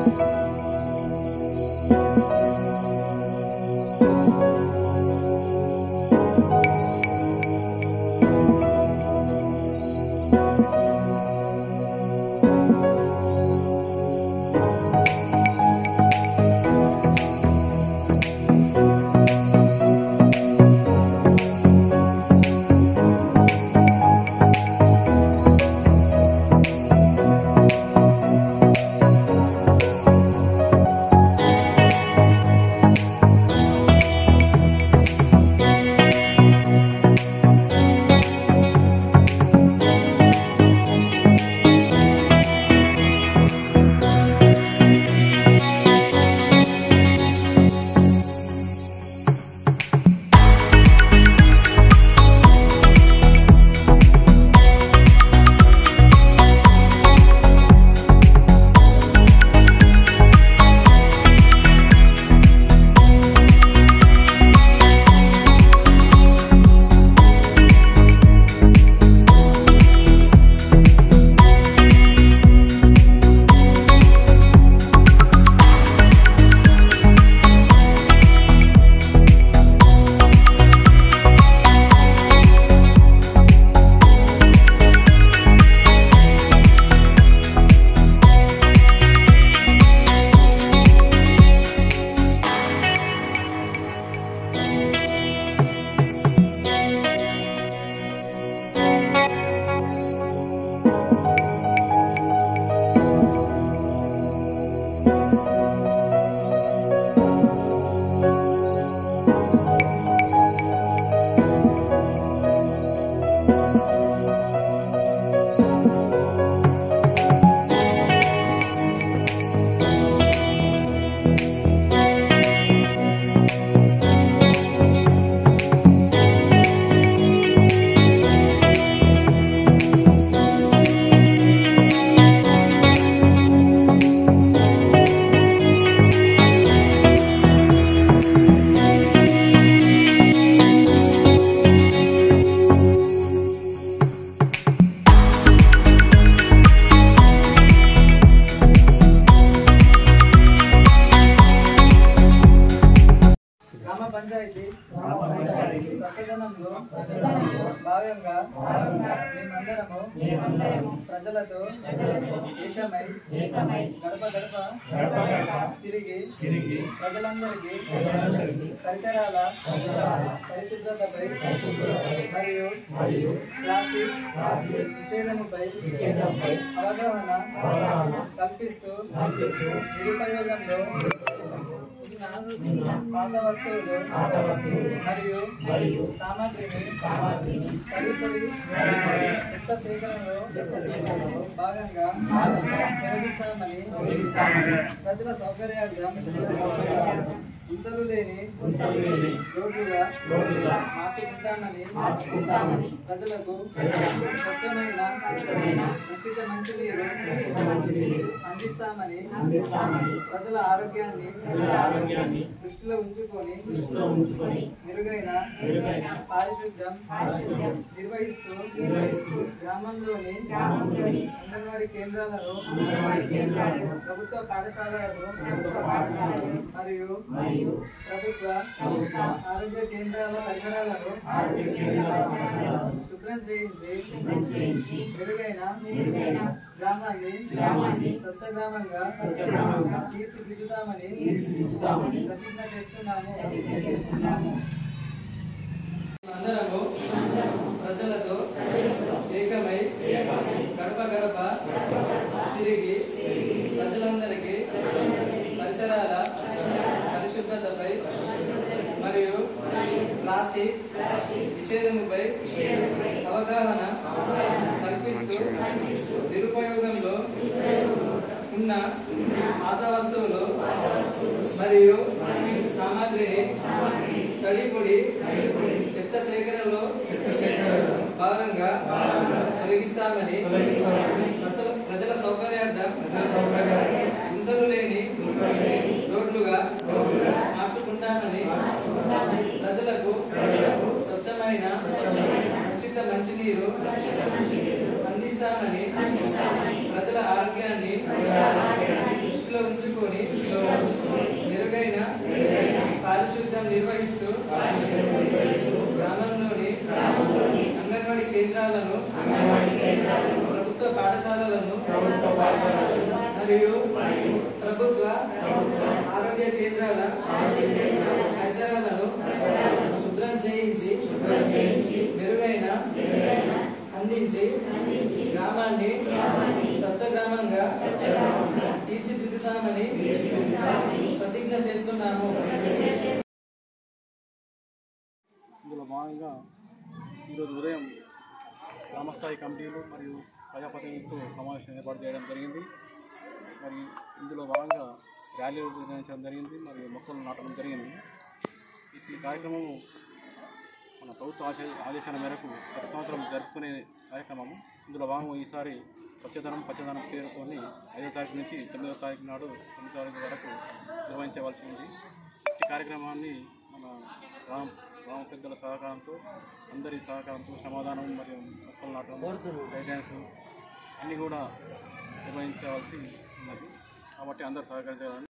పంచాయతీ స్వచ్ఛదనంలో భాగంగా మేమందరము ప్రజలతో ఏకమై గడప గడప తిరిగి ప్రజలందరికీ పరిసరాల పరిశుభ్రతపై మరియు ప్లాస్టిక్ నిషేధంపై అవగాహన కల్పిస్తూ నిరుపయోగంలో పాత వస్తువులు మరియు సామాగ్రిని తదుపరి చెత్త సేకరణలో భాగంగా తొలగిస్తామని ప్రజల సౌకర్యార్థం గుంతలు లేని రోడ్లుగా మార్చుకుంటామని ప్రజలకు స్వచ్ఛమైన ఉచిత మంచినీరు అందిస్తామని ప్రజల ఆరోగ్యాన్ని దృష్టిలో ఉంచుకొని మెరుగైన పారిశుద్ధ్యం నిర్వహిస్తూ గ్రామంలోని అంగన్వాడీ కేంద్రాలలో ప్రభుత్వ పాఠశాలలలో మరియు ప్రభుత్వ ఆరోగ్య కేంద్రాల పరిసరాలను శుభ్రం చేయించి మెరుగైన గ్రామాన్ని స్వచ్ఛ గ్రామంగా తీర్చిదిద్దుతామని ప్రతిజ్ఞ చేస్తున్నాము. అందరము ప్రజలతో ఏకమై గడప గడప తిరిగి ప్రజలందరికీ పరిసరాల పరిశుభ్రతపై మరియు ప్లాస్టిక్ నిషేధంపై అవగాహన కల్పిస్తూ నిరుపయోగంలో ఉన్న పాత వస్తువులు మరియు సామాగ్రిని తడిపొడి చెత్త సేకరణలో భాగంగా తొలగిస్తామని ప్రజల సౌకర్యార్థం గుంతలు లేని రోడ్లుగా మార్చుకుంటామని ప్రజలకు స్వచ్ఛమైన ఉచిత మంచినీరు అందిస్తామని ప్రజల ఆరోగ్యాన్ని దృష్టిలో ఉంచుకొని కేంద్రాలను ప్రభుత్వ పాఠశాలలను మరియు ప్రభుత్వ ఆరోగ్య కేంద్రాల పరిసరాలను శుభ్రం చేయించి మెరుగైన అందించి గ్రామాన్ని స్వచ్ఛ గ్రామంగా తీర్చిదిద్దుతామని ప్రతిజ్ఞ చేస్తున్నాము. ఇందులో భాగంగా ఈరోజు ఉదయం గ్రామస్థాయి కమిటీలు మరియు ప్రజాప్రతినిధులతో సమావేశం ఏర్పాటు చేయడం జరిగింది. మరి ఇందులో భాగంగా ర్యాలీలు నిర్వహించడం జరిగింది మరియు మొక్కలు నాటడం జరిగింది. ఈ కార్యక్రమము మన ప్రభుత్వ ఆదేశాల మేరకు ప్రతి సంవత్సరం జరుపుకునే కార్యక్రమము. ఇందులో భాగంగా ఈసారి పచ్చదనం పేరుకొని 5వ తారీఖు నుంచి 9వ తారీఖు నాడు 9వ తారీఖు వరకు నిర్వహించవలసి ఉంది. ఈ కార్యక్రమాన్ని మన గ్రామ పెద్దల సహకారంతో, అందరి సహకారంతో శ్రమదానం మరియు మొక్కలు నాటడం, గైడెన్స్ అన్నీ కూడా నిర్వహించవలసి ఉన్నది. కాబట్టి అందరూ సహకరించాలని